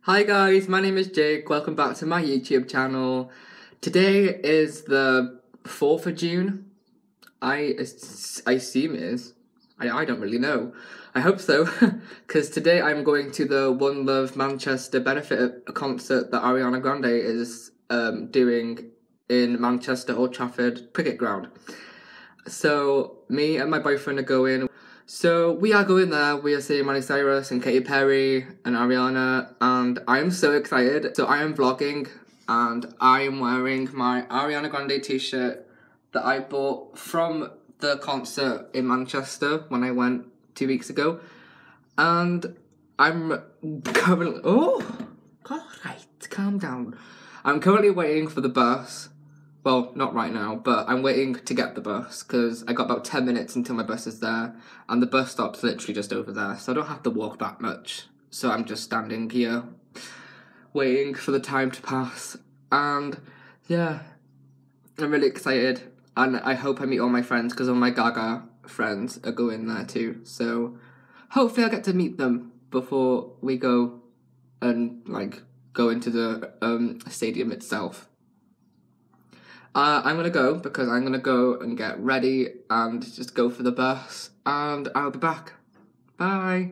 Hi guys, my name is Jake, welcome back to my YouTube channel. Today is the 4th of June, I assume it is. I don't really know. I hope so, because today I'm going to the One Love Manchester benefit concert that Ariana Grande is doing in Manchester Old Trafford cricket ground. So me and my boyfriend are going. So we are going there, we are seeing Miley Cyrus and Katy Perry and Ariana, and I am so excited. So I am vlogging and I am wearing my Ariana Grande t-shirt that I bought from the concert in Manchester when I went 2 weeks ago. And I'm currently, alright, calm down. I'm currently waiting for the bus. Well, not right now, but I'm waiting to get the bus because I got about 10 minutes until my bus is there, and the bus stop's literally just over there, so I don't have to walk that much. So I'm just standing here, waiting for the time to pass, and yeah, I'm really excited, and I hope I meet all my friends because all my Gaga friends are going there too, so hopefully I'll get to meet them before we go and go into the stadium itself. I'm gonna go because I'm gonna go and get ready and just go for the bus, and I'll be back. Bye.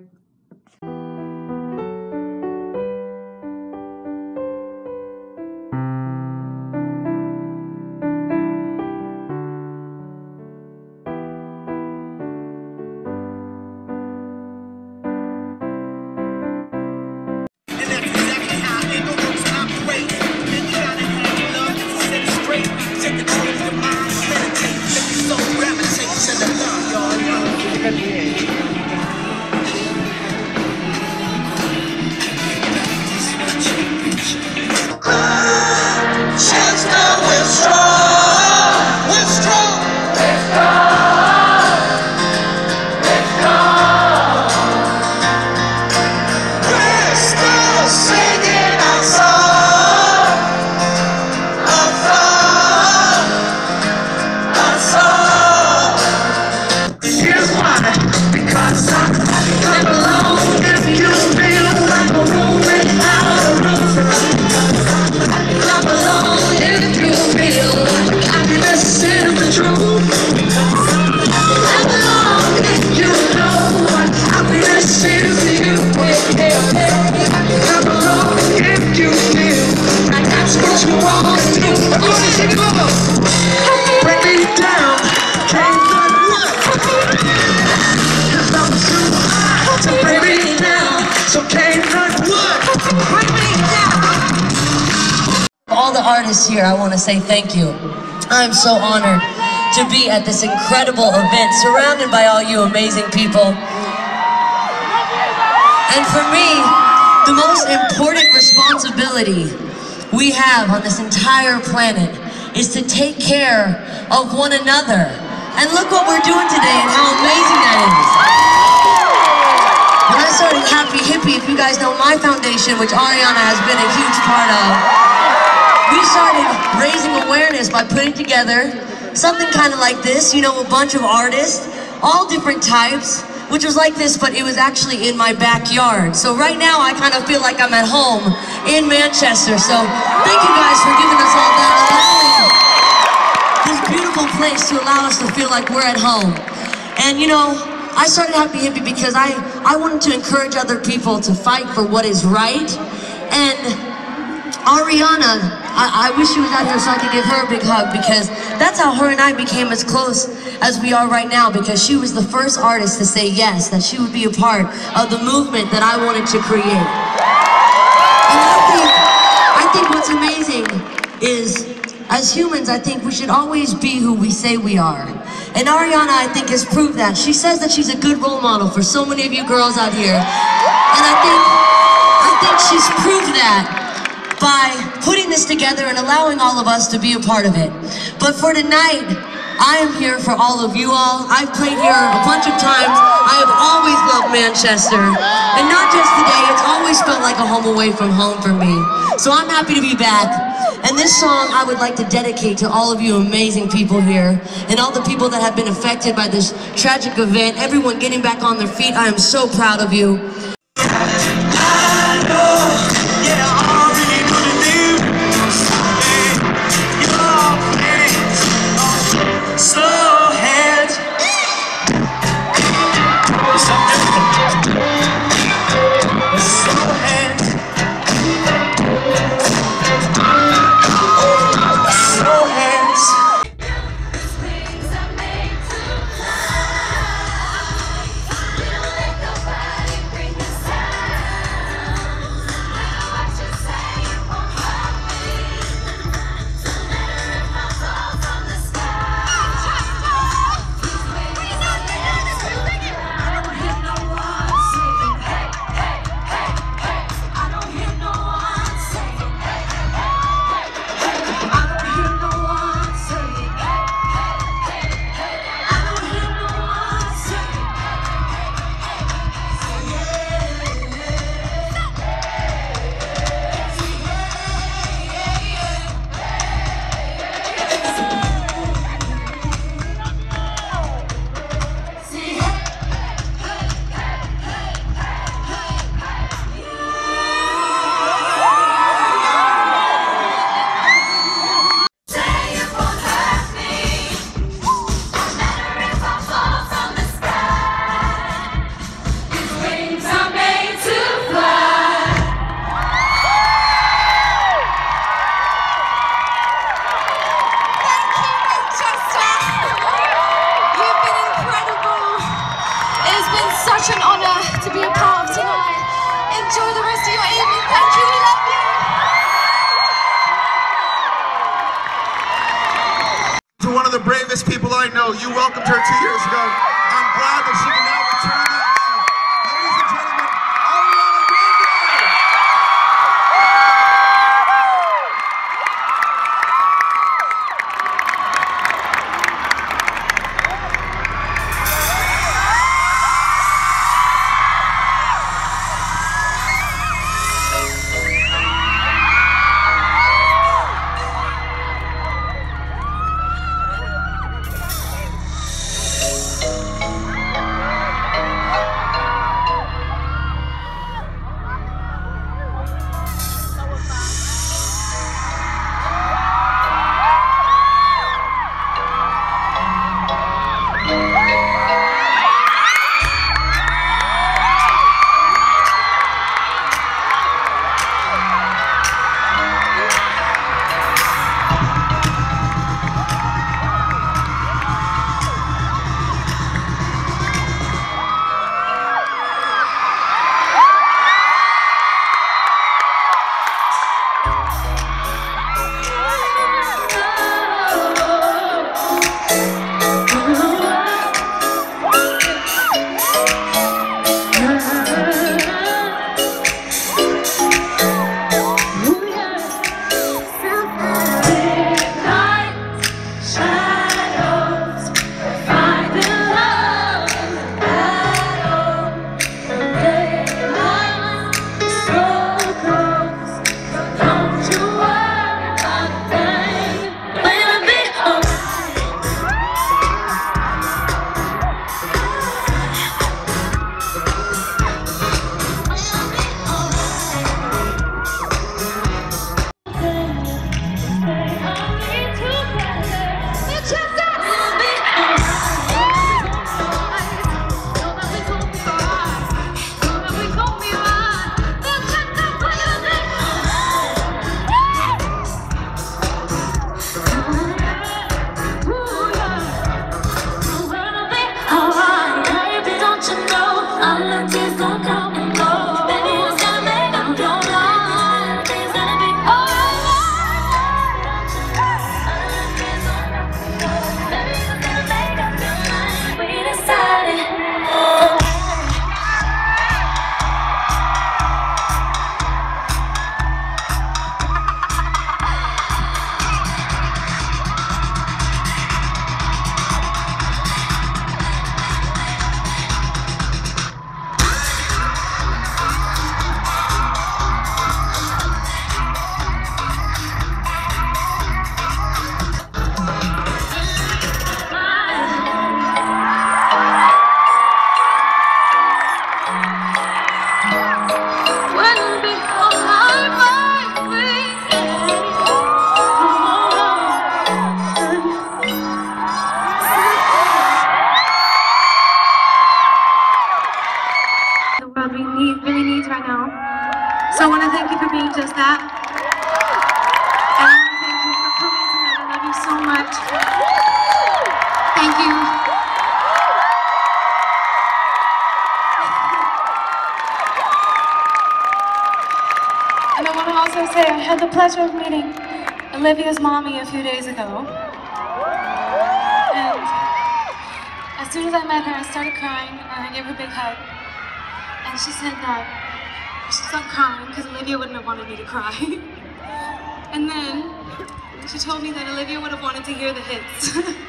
All the artists here, I want to say thank you. I'm so honored to be at this incredible event, surrounded by all you amazing people. And for me, the most important responsibility we have on this entire planet is to take care of one another. And look what we're doing today and how amazing that is. When I started Happy Hippie, if you guys know my foundation, which Ariana has been a huge part of, we started raising awareness by putting together something kind of like this, you know, a bunch of artists, all different types, which was like this, but it was actually in my backyard. So right now I kind of feel like I'm at home in Manchester. So thank you guys for giving us all that this beautiful place to allow us to feel like we're at home. And you know, I started Happy Hippie because I wanted to encourage other people to fight for what is right. And Ariana, I wish she was out here so I could give her a big hug, because that's how her and I became as close as we are right now, because she was the first artist to say yes, that she would be a part of the movement that I wanted to create. And I think what's amazing is, as humans, I think we should always be who we say we are. And Ariana, I think, has proved that. She says that she's a good role model for so many of you girls out here. And I think she's proved that by putting this together and allowing all of us to be a part of it. But for tonight, I am here for all of you all. I've played here a bunch of times. I have always loved Manchester. And not just today, it's always felt like a home away from home for me. So I'm happy to be back. And this song I would like to dedicate to all of you amazing people here, and all the people that have been affected by this tragic event, everyone getting back on their feet. I am so proud of you. I know, yeah. youngest people I know. You welcomed her 2 years ago. I'm glad that she can now return that love. Ladies and gentlemen, Ariana Grande! really needs right now. So I want to thank you for being just that. And I want to thank you for coming tonight. I love you so much. Thank you. And I want to also say I had the pleasure of meeting Olivia's mommy a few days ago. And as soon as I met her, I started crying and I gave her a big hug. And she said that she stopped crying because Olivia wouldn't have wanted me to cry. And then she told me that Olivia would have wanted to hear the hits.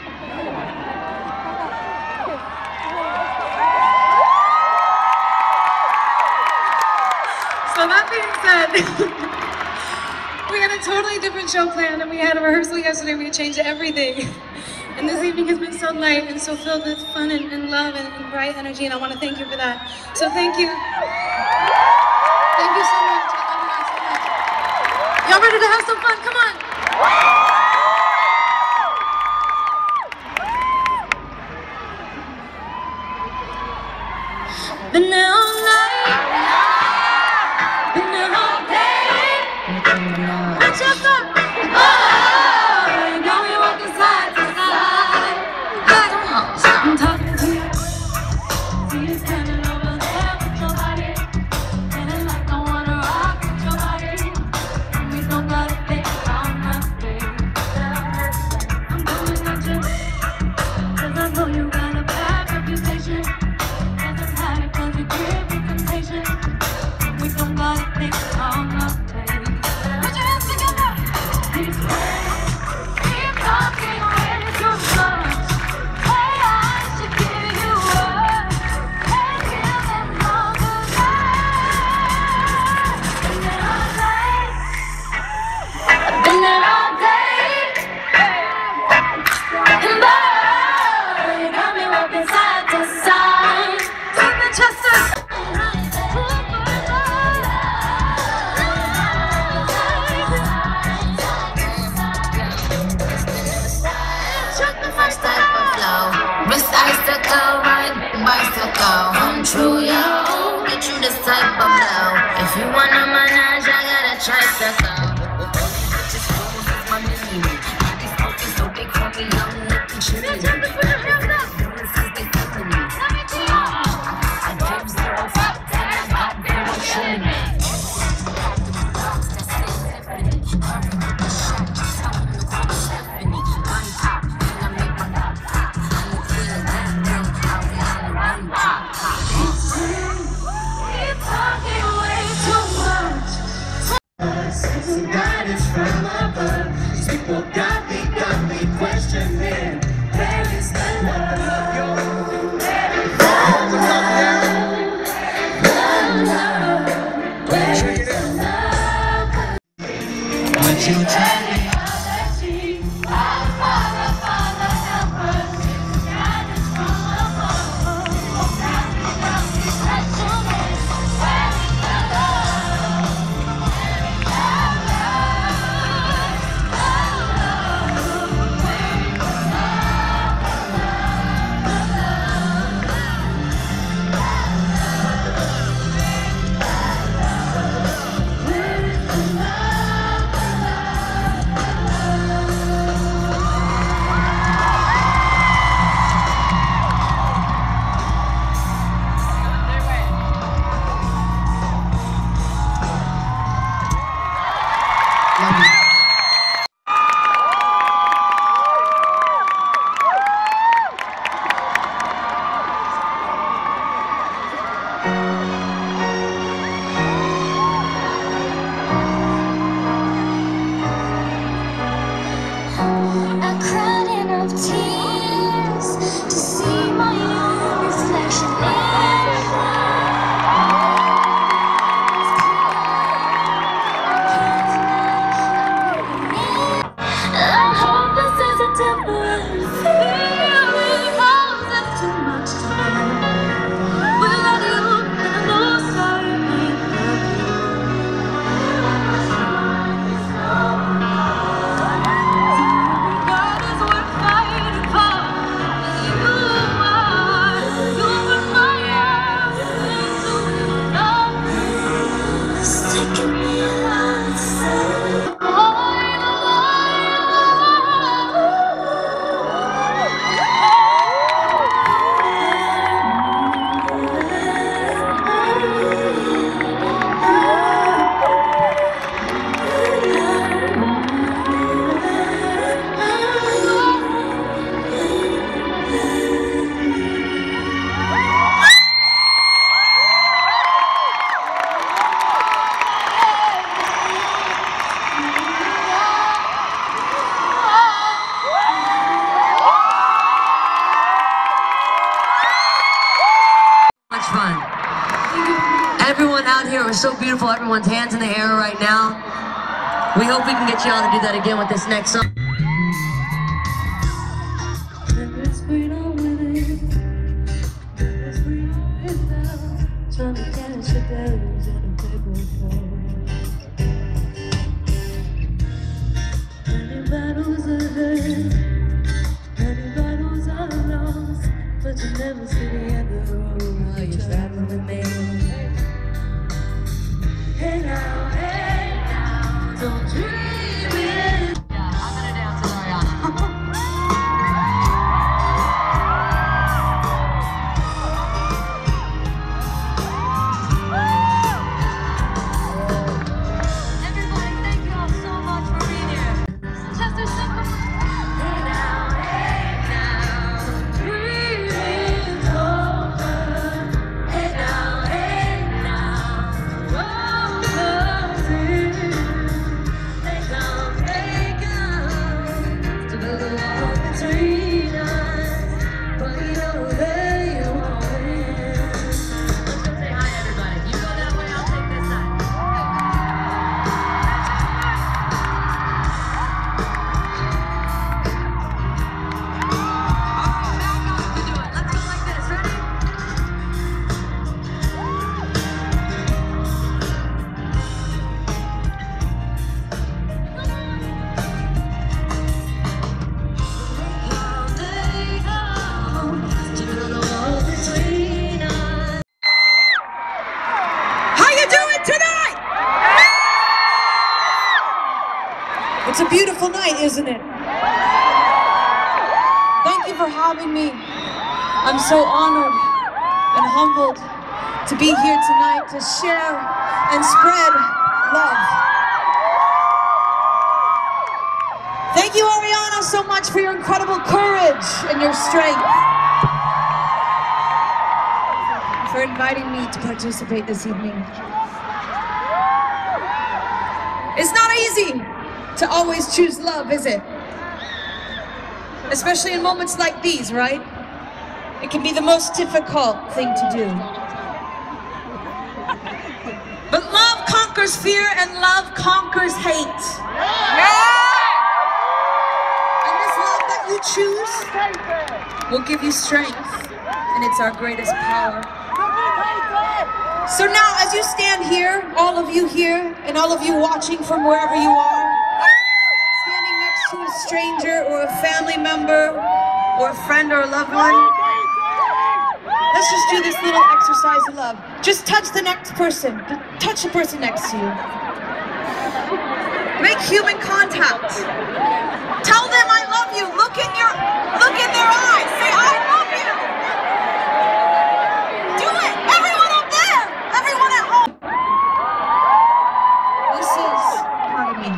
So that being said, we had a totally different show planned and we had a rehearsal yesterday. We had changed everything. And this evening has been so light and so filled with fun and love and bright energy, and I want to thank you for that. So thank you. Thank you so much. I love you guys so much. Y'all ready to have some fun? Come on. Been there all night. Been there all day. What's your thought? Oh, now we walking side to side. I'm talking to you. See you standing over there with your body. Feeling like I wanna rock with your body. And we don't gotta think about nothing. Come true, yo. Get you this type of blow. If you wanna manage, I got a tricycle. Just focus is my mini. Bodies focus, so they call me young looking chimney. I give 0 fuck, then I got very chimney. Everyone out here was so beautiful. Everyone's hands in the air right now. We hope we can get you all to do that again with this next song. But you never see the end of the road while you're traveling with me. Hey now, don't dream it. Yeah, I'm gonna dance with Ariana. Everybody, thank you all so much for being here. Chester, sing for me. It's a beautiful night, isn't it? Thank you for having me. I'm so honored and humbled to be here tonight to share and spread love. Thank you, Ariana, so much for your incredible courage and your strength. For inviting me to participate this evening. It's not easy to always choose love, is it? Especially in moments like these, right? It can be the most difficult thing to do. But love conquers fear and love conquers hate. And this love that you choose will give you strength, and it's our greatest power. So now, as you stand here, all of you here, and all of you watching from wherever you are, standing next to a stranger or a family member or a friend or a loved one, let's just do this little exercise of love. Just touch the next person. Touch the person next to you. Make human contact. Tell them I love you. Look in their eyes. Say I love you. Do it. Everyone up there. Everyone at home. This is part of me.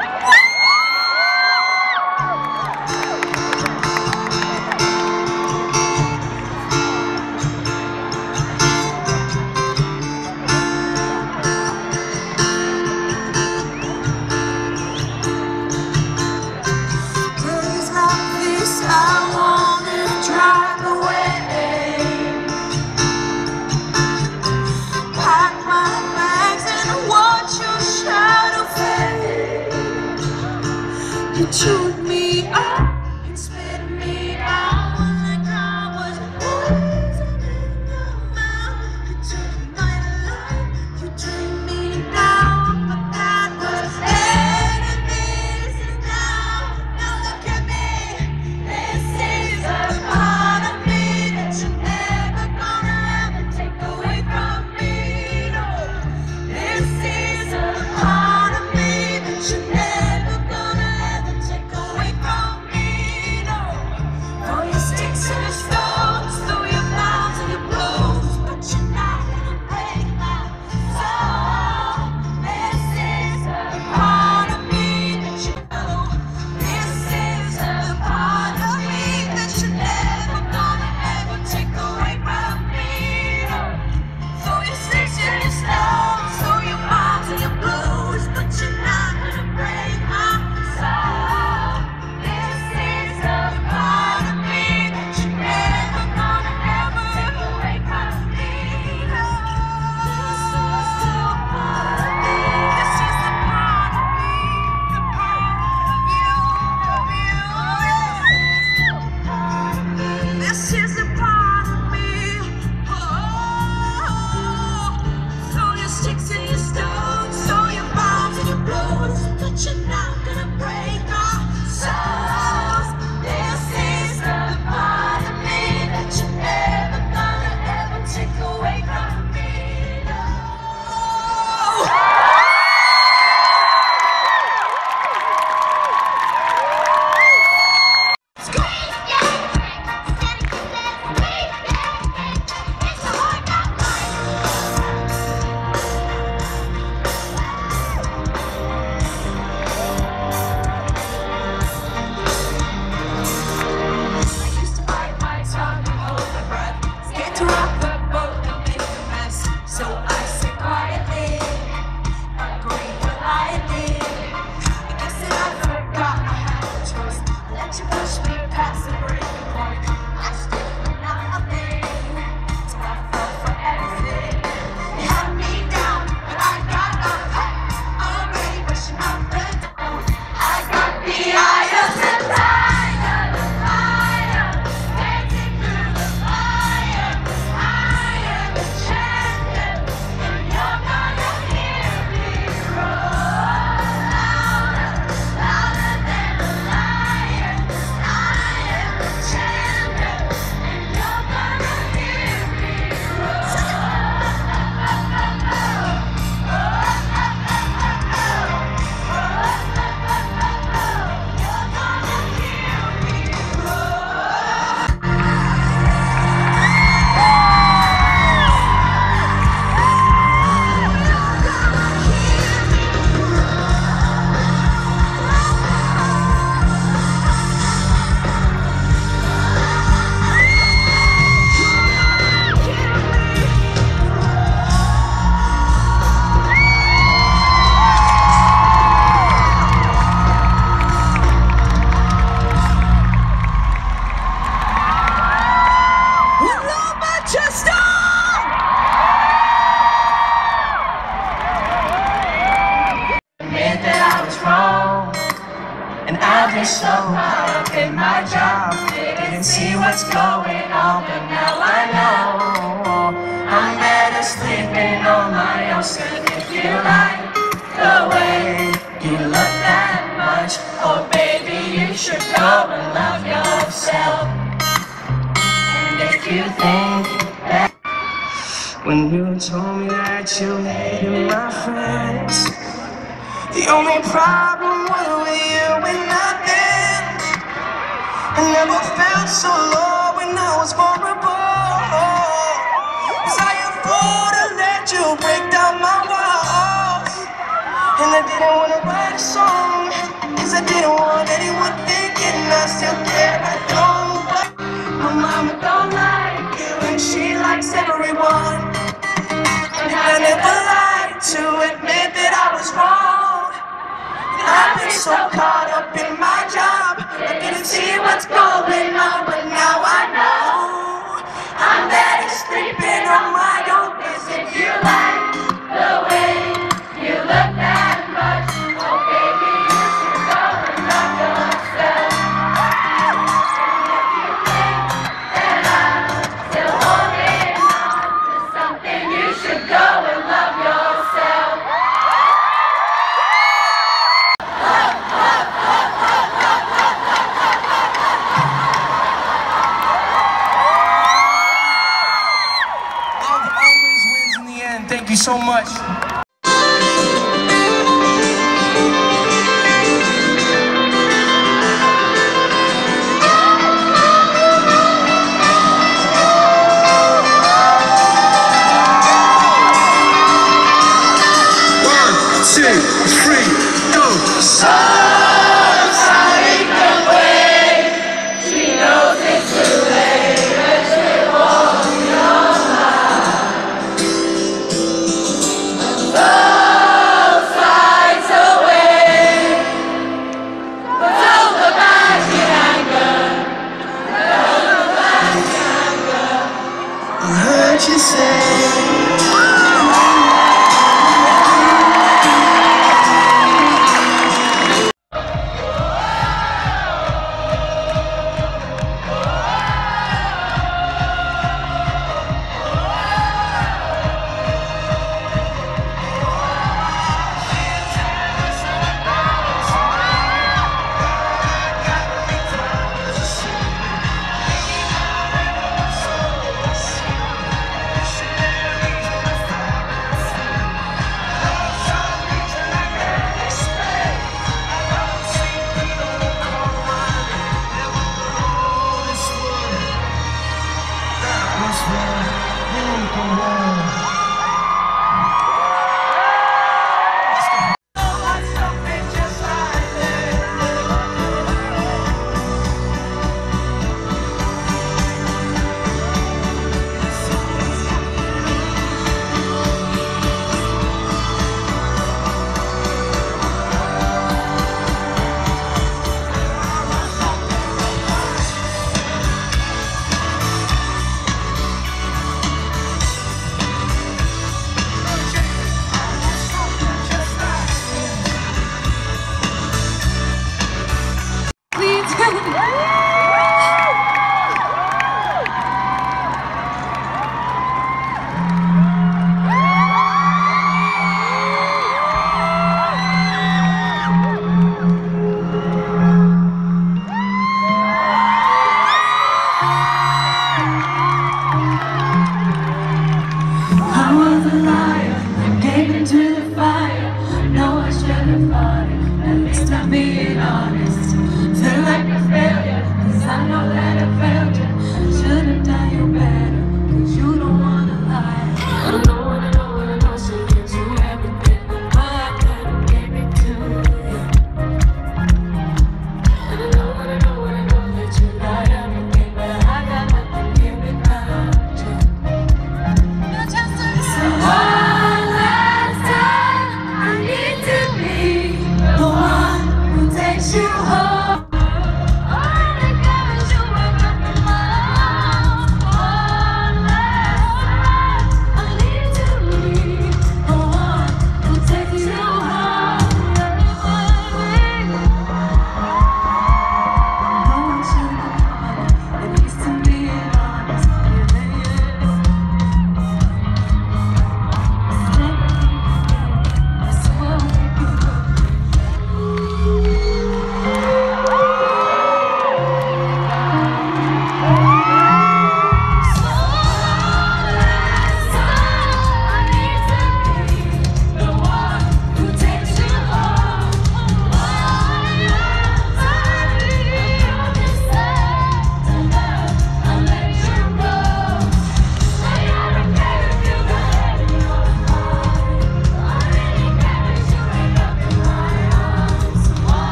You chewed me up and spit me out like I was poison in your mouth. You took my life, you drained me down, but that was then and this is now. Now look at me, this is a part of me that you're never gonna ever take away from me. No, this is a part of me that you're never gonna ever take away. been so caught up in my job, didn't see what's going on, but now I know I'm better sleeping on my own. So if you like the way you look that much, oh baby, you should go and love yourself. And if you think that when you told me that you hated my friends, the only problem was with you and nothing. I never felt so low when I was vulnerable. Was I a fool to let you break down my walls? And I didn't want to write a song, cause I didn't want anyone thinking I still care. I don't, but my mama don't like you and she likes everyone. And I never lied to admit that I was wrong. I've been so caught up in my job, I didn't see what's going on, but now I know I'm better sleeping on my own. Cause if you like the way you look that much, oh baby, you should go and love yourself. And if you think that I'm still holding on to something, you should go and love yourself. Thank you so much. One, two, three, go. Sorry, come away. She knows it's too late, but she won't know. Both sides away. Don't look back in anger. Don't look back in anger. I heard you say.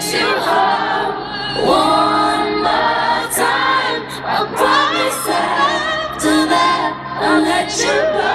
takes you home one more time. I promise after that I'll let you go.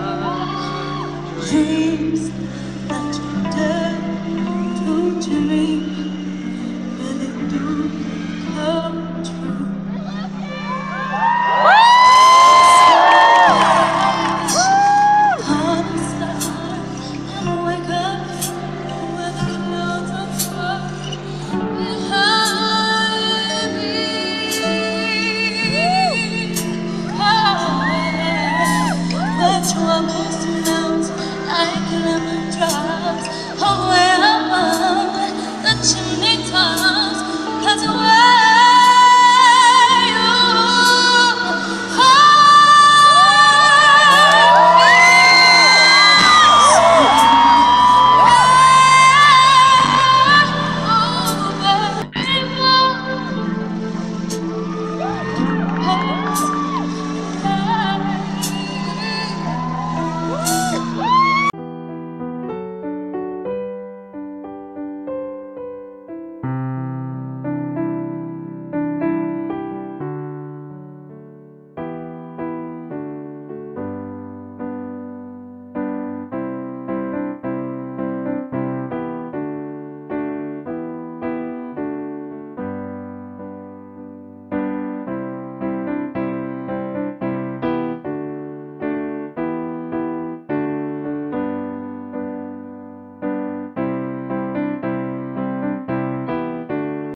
Dreams that you dare to dream.